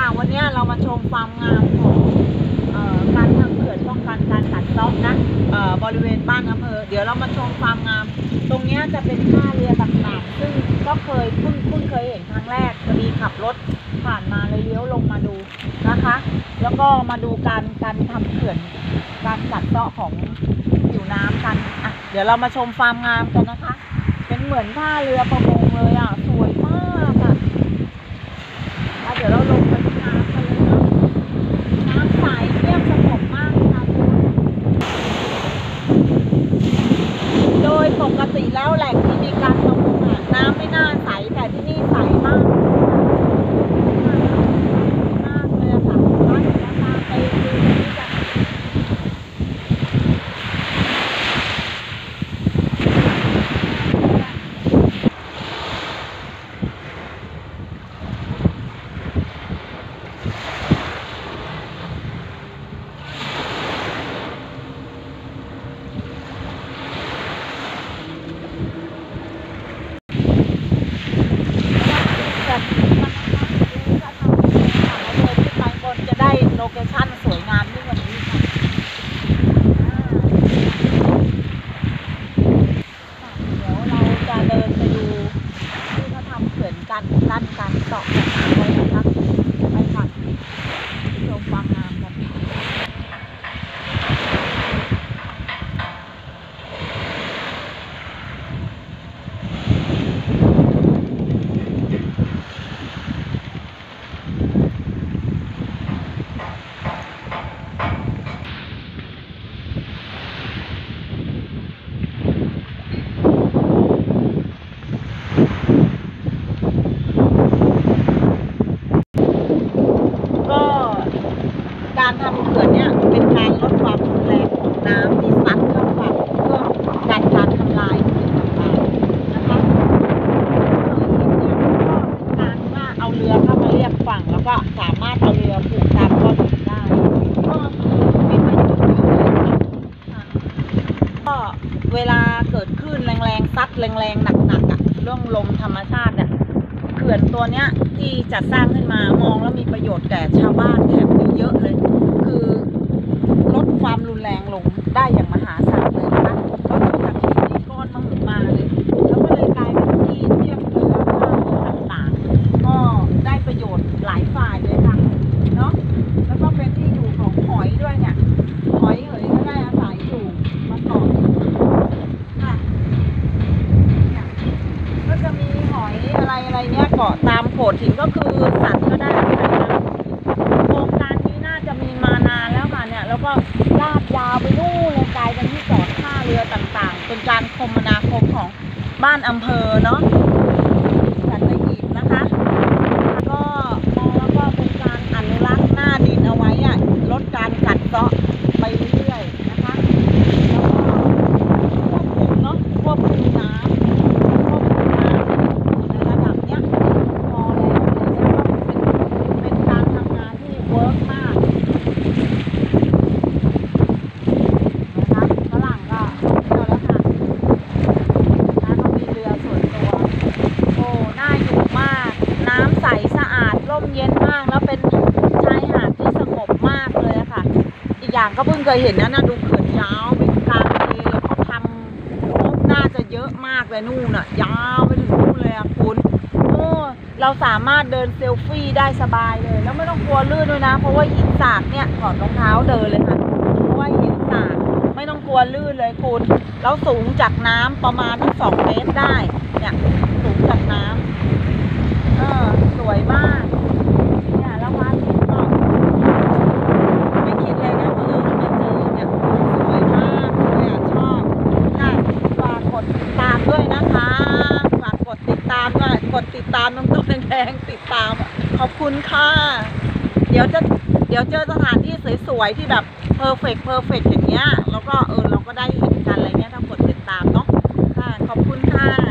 วันนี้เรามาชมความงามของการทำเขื่อนป้องกันการกัดเซาะนะบริเวณบ้านอำเภอเดี๋ยวเรามาชมความงามตรงนี้จะเป็นท่าเรือต่างๆซึ่งก็เคยคุ้นเคยเห็นครั้งแรกพอดีขับรถผ่านมาเลยเลี้ยวลงมาดูนะคะแล้วก็มาดูการทำเขื่อนการกัดเซาะของผิวน้ำกันเดี๋ยวเรามาชมความงามกันนะคะเป็นเหมือนท่าเรือประมงเลยสวยมากเดี๋ยวเราลงไปที่น้ำกันเลยนะน้ำใสเงียบสงบมากค่ะโดยปกติแล้วแหล่งที่มีการประมงน้ำไม่น่าใสแต่ที่นี่ใสมากมากเลยค่ะมาเดี๋ยวเราตามไปดูนี่กันโลเคชั่นสวยงามที่วันนี้ค่ะเดี๋ยวเราจะเดินไปดูที่เขาทำเขื่อนกั้นการเจาะน้ำไว้นะคะไปค่ะชมความงามกันการทำเขื่อนเนี่ยเป็นการลดความรุนแรงของน้ำที่ซัดเข้าฝั่งเพื่อกันการทำลายสิ่งต่างๆนะคะการว่าเอาเรือเข้ามาเรียบฝั่งแล้วก็สามารถเอาเรือผูกตามก้อนหินได้ก็เป็นประโยชน์เยอะเลยค่ะก็เวลาเกิดคลื่นแรงๆซัดแรงๆหนักๆเรื่องลมธรรมชาติเนี่ยเขื่อนตัวเนี้ยที่จัดสร้างขึ้นมามองแล้วมีประโยชน์แก่ชาวบ้านแถบนี้เยอะเลยคือลดความรุนแรงลงได้อย่างมหาศาลเลยนะคะลดจากที่ก้อนมหึมาเลยแล้วก็เลยกลายเป็นที่เทียบเรือท่าเรือต่างๆก็ได้ประโยชน์หลายฝ่ายเลยค่ะเนาะแล้วก็เป็นที่อยู่ของหอยด้วยเนี่ยหอยเหยก็ได้อาศัยอยู่มาเกาะค่ะเนี่ยก็จะมีหอยอะไรเนี่ยเกาะตามโขดหินก็คือสัตว์ก็ได้อาศัยน้ำโครงการนี้น่าจะมีมานานแล้วค่ะเนี่ยแล้วก็ลากยาวไปนู่นเลยกลายเป็นที่จอดท่าเรือต่างๆเป็นการคมนาคมของบ้านอำเภอเนาะสัตหีบนะคะก็มองแล้วก็เป็นการอนุรักษ์หน้าดินเอาไว้ลดการกัดเซาะไปเรื่อยๆนะคะแล้วก็ควบคุมน้ำในระดับเนี้ยพอแล้วเป็นการทำงานที่เวิร์กมากนะคะฝรั่งก็เที่ยวแล้วค่ะเขามีเรือส่วนตัวโอ้น่าอยู่มากน้ำใสสะอาดร่มเย็นมากแล้วเป็นชายหาดที่สงบมากเลยค่ะอีกอย่างก็เพิ่งเคยเห็นนะดูเขื่อนยาวไปกลางทะเลแล้วเขาทำน่าจะเยอะมากเลยนู่นยาวไปถึงนู่นเลยคุณโอ้เราสามารถเดินเซลฟี่ได้สบายเลยแล้วไม่ต้องกลัวลื่นด้วยนะเพราะว่าหินสากเนี่ยถอดรองเท้าเดินเลยค่ะเพราะว่าหินสากไม่ต้องกลัวลื่นเลยคุณแล้วสูงจากน้ำประมาณทั้ง2 เมตรได้เนี่ยสูงจากน้ำสวยมากเนี่ยแล้วพระอาทิตย์ก็ไม่คิดเลยนะว่ามาเจอเนี่ยสวยมากเลยชอบฝากกดติดตามด้วยนะคะฝากกดติดตามด้วยกดติดตามตรงตัวแดงๆติดตามขอบคุณค่ะเดี๋ยวเจอสถานที่สวยๆที่แบบเพอร์เฟกต์อย่างเงี้ยแล้วก็เราก็ได้เห็นกันอะไรเงี้ยถ้ากดติดตามเนาะค่ะขอบคุณค่ะ